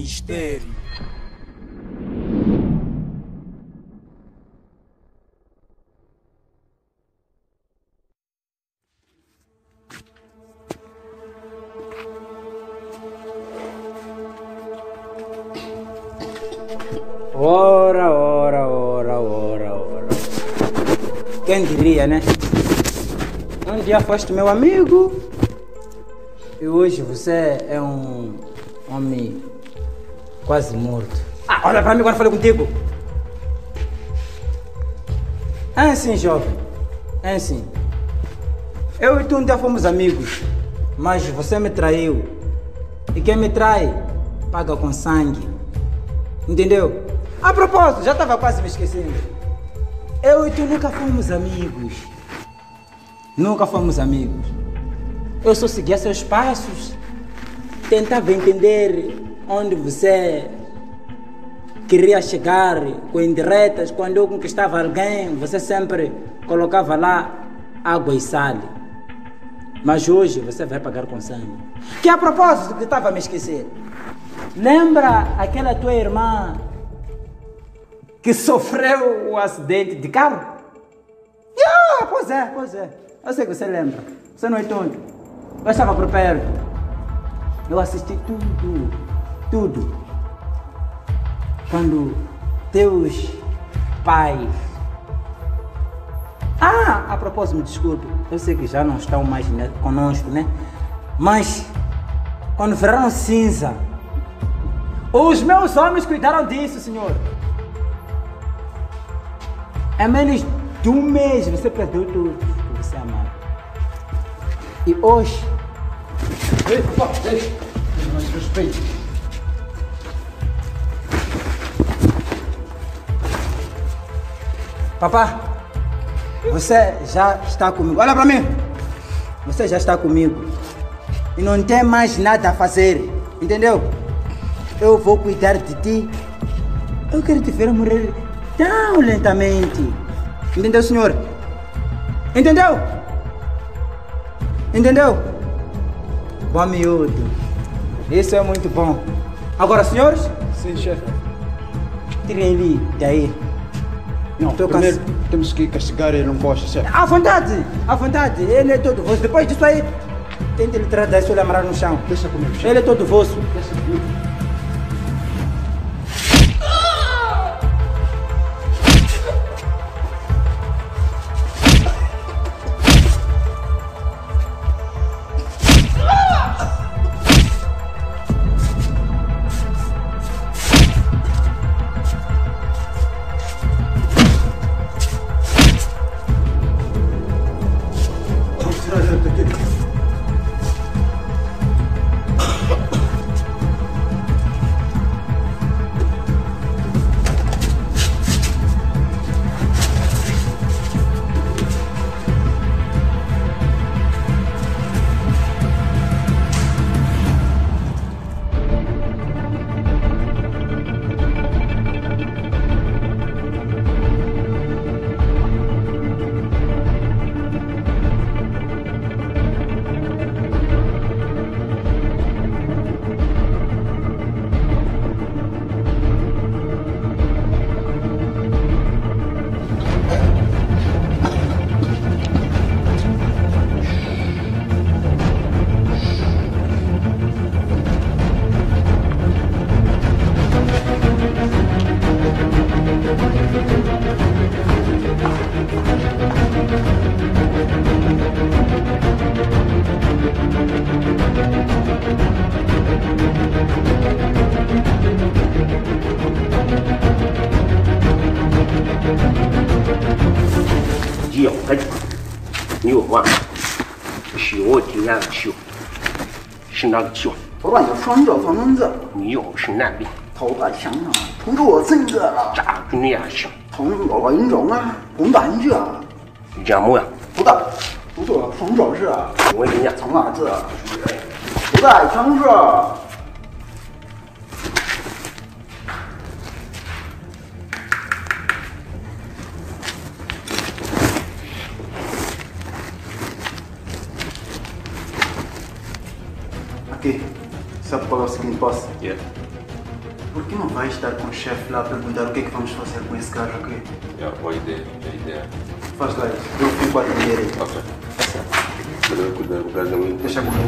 mistério. Ora. Quem diria, né? Um dia foste meu amigo e hoje você é um homem quase morto. Olha pra mim quando falei contigo. É assim, jovem. É assim. Eu e tu um dia fomos amigos, mas você me traiu. E quem me trai, paga com sangue. Entendeu? A propósito, já estava quase me esquecendo. Eu e tu nunca fomos amigos. Nunca fomos amigos. Eu só seguia seus passos. Tentava entender onde você queria chegar com indiretas. Quando eu conquistava alguém, você sempre colocava lá água e sal. Mas hoje você vai pagar com sangue. Que a propósito que estava a me esquecer. Lembra aquela tua irmã que sofreu o acidente de carro? Pois é. Eu sei que você lembra. Você não é tonto. Eu estava por perto. Eu assisti tudo. Quando teus pais... a propósito, me desculpe. Eu sei que já não estão mais conosco, né? Mas, quando viraram cinza, os meus homens cuidaram disso, senhor. É menos de um mês você perdeu tudo que você amava. E hoje... Ei, mais respeito. Papá, você já está comigo. Olha pra mim. Você já está comigo. E não tem mais nada a fazer. Entendeu? Eu vou cuidar de ti. Eu quero te ver morrer tão lentamente. Entendeu, senhor? Entendeu? Bom miúdo. Isso é muito bom. Agora, senhores? Sim, chefe. Tirem ele daí. Não, primeiro temos que castigar ele, não posso, chefe. À vontade. Ele é todo vosso. Depois disso aí, tenta ele tirar daí se ele amarrar no chão. Deixa comigo, chefe. Ele é todo vosso. Deixa comigo. 是那个酒， 头发有双脚防蚊子， 你又是难病， 头发香啊，同着我真个了， 扎住你也行， 同我运动啊，红蛋去啊， 你这模样， 不的，不做双手是啊， 我跟你讲， 从哪子，不带强势。Aqui, sabe qual é o seguinte passo? Yeah. Por que não vais estar com o chefe lá a perguntar o que é que vamos fazer com esse carro aqui? Boa ideia, boa ideia. Faz lá, eu fico a atender aí. Ok. Melhor cuidar do casamento. Deixa comigo.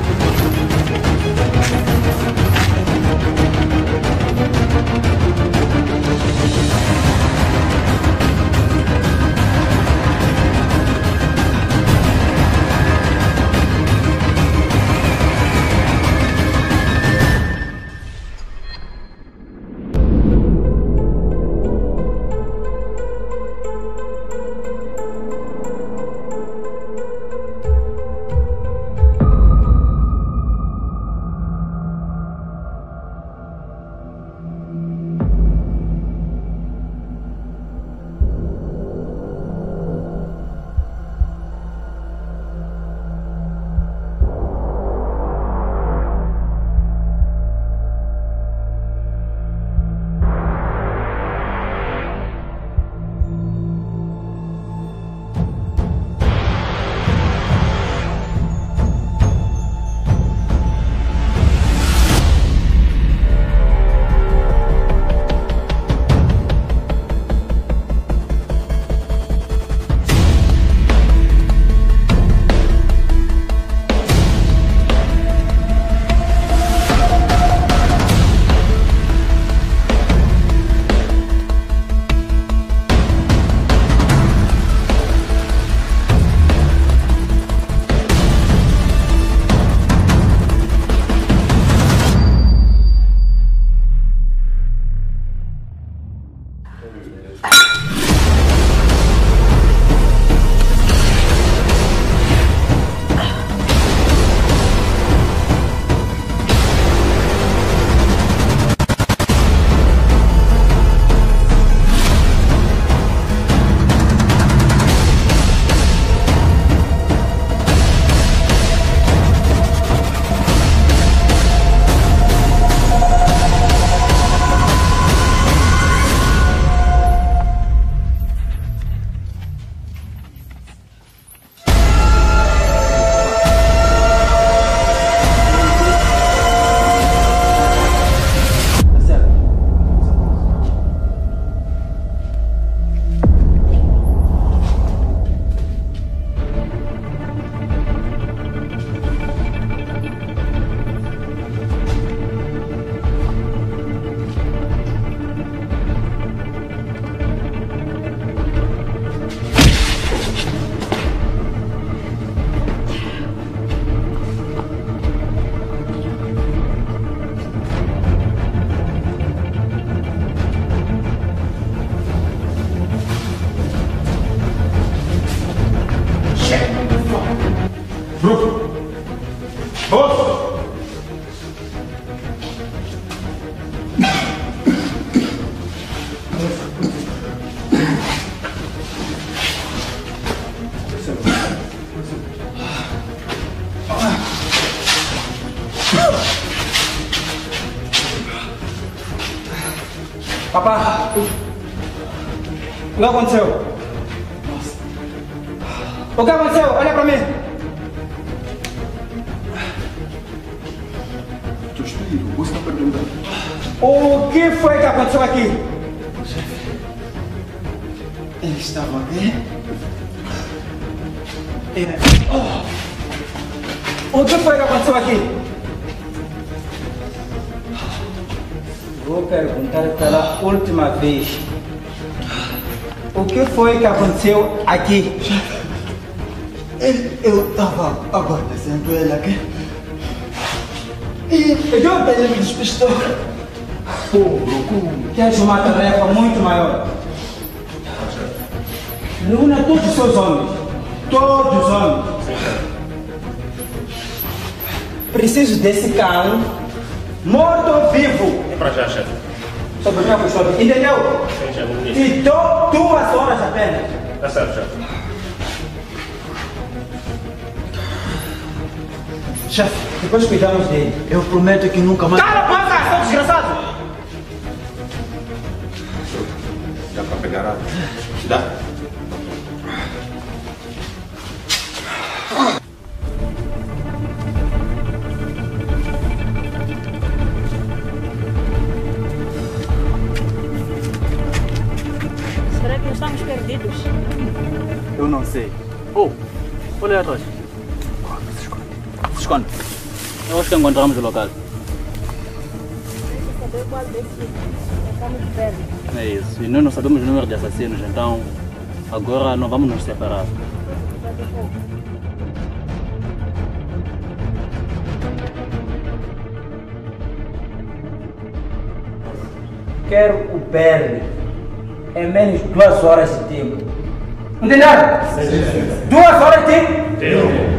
Papá, o que aconteceu? O que aconteceu? Olha pra mim. Teu filho, você está perguntando. O que foi que aconteceu aqui? Ele estava aqui. O que foi que aconteceu aqui? Vou perguntar pela última vez. O que foi que aconteceu aqui? Eu estava abastecendo ele aqui. E ele me despistou. Queres uma tarefa muito maior? Reúna todos os seus homens. Todos os homens. Preciso desse cão, morto ou vivo. É pra já, chefe. Sobre minha custódia. Entendeu? Sim, chefe. E 2 horas apenas. Tá certo, chefe. Chefe, depois cuidamos dele. Eu prometo que nunca mais. Cala a boca, seu desgraçado! Dá pra pegar água? Dá? sei. Oh, olha aí atrás. Se esconde. Eu acho que encontramos o local. Saber qual desse estamos perto. É isso. E nós não sabemos o número de assassinos, então agora não vamos nos separar. Quero o Perry em menos 2 horas de tempo. Entenderam? Sim. 2 horas de tempo?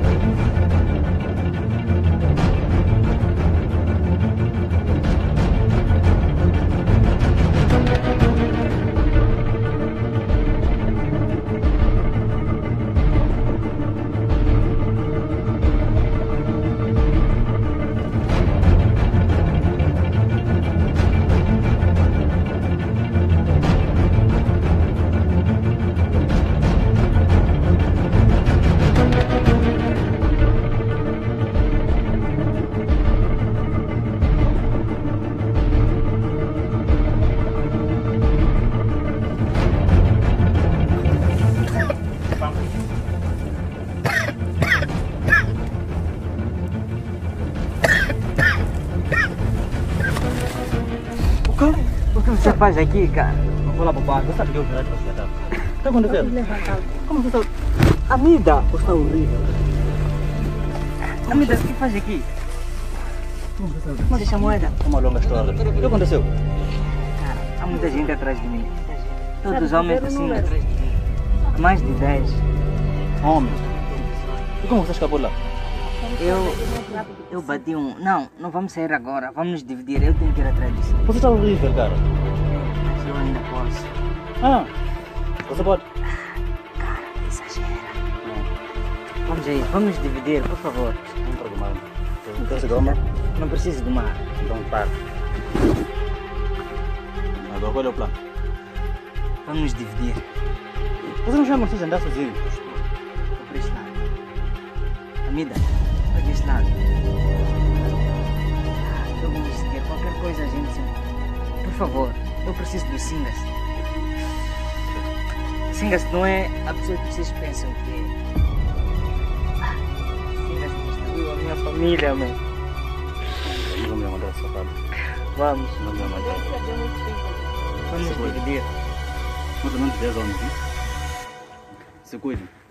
O que você faz aqui, cara? Vamos falar pro pai. Você sabe que eu virei para você dar. O que está acontecendo? Como você está... Amida! Você está horrível. Amida, o que faz aqui? Como deixa a moeda? Uma longa história. O que aconteceu? Cara, há muita gente atrás de mim. Todos os homens assim atrás de mim. Mais de 10. Homem. E como você escapou de lá? Eu bati um... Não vamos sair agora. Vamos nos dividir. Eu tenho que ir atrás disso. Você está horrível, cara. Mas eu ainda posso. Ah, você pode? Cara, exagera. Vamos aí, vamos nos dividir, por favor. Não para do mar. Não quer segurar o mar? Não preciso do mar. Então para. Agora qual é o plano? Vamos nos dividir. Você não chama vocês andar sozinhos? Vou para este lado. Amida, vai deste lado. Eu vou decidir qualquer coisa, gente. Por favor, eu preciso do Singas. Singas não é a pessoa que vocês pensam que é. Singas destruiu a minha família, mãe. Não me mandar essa parte. Vamos. Não me mandar. Vamos nos dividir. Mais ou menos 10 homens, né? Se cuidem.